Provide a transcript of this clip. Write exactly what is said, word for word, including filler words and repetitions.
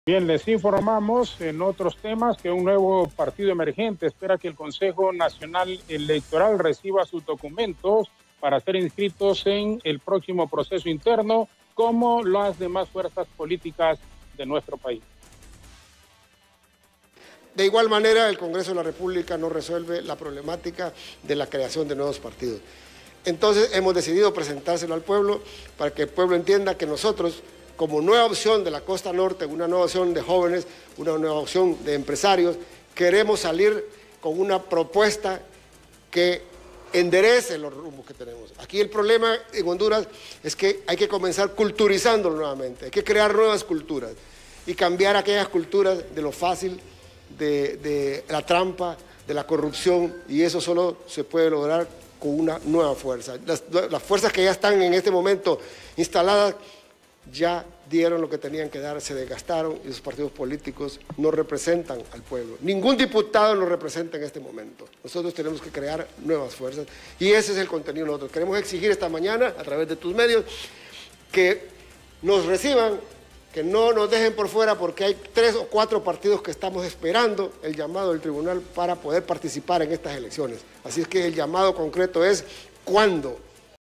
Bien, les informamos en otros temas que un nuevo partido emergente espera que el Consejo Nacional Electoral reciba sus documentos para ser inscritos en el próximo proceso interno, como las demás fuerzas políticas de nuestro país. De igual manera, el Congreso de la República no resuelve la problemática de la creación de nuevos partidos. Entonces, hemos decidido presentárselo al pueblo para que el pueblo entienda que nosotros, como nueva opción de la costa norte, una nueva opción de jóvenes, una nueva opción de empresarios, queremos salir con una propuesta que enderece los rumbos que tenemos. Aquí el problema en Honduras es que hay que comenzar culturizándolo nuevamente, hay que crear nuevas culturas y cambiar aquellas culturas de lo fácil, de, de la trampa, de la corrupción, y eso solo se puede lograr con una nueva fuerza. Las, las fuerzas que ya están en este momento instaladas ya dieron lo que tenían que dar, se desgastaron, y esos partidos políticos no representan al pueblo. Ningún diputado lo representa en este momento. Nosotros tenemos que crear nuevas fuerzas y ese es el contenido de nosotros. Queremos exigir esta mañana, a través de tus medios, que nos reciban, que no nos dejen por fuera, porque hay tres o cuatro partidos que estamos esperando el llamado del tribunal para poder participar en estas elecciones. Así es que el llamado concreto es ¿cuándo?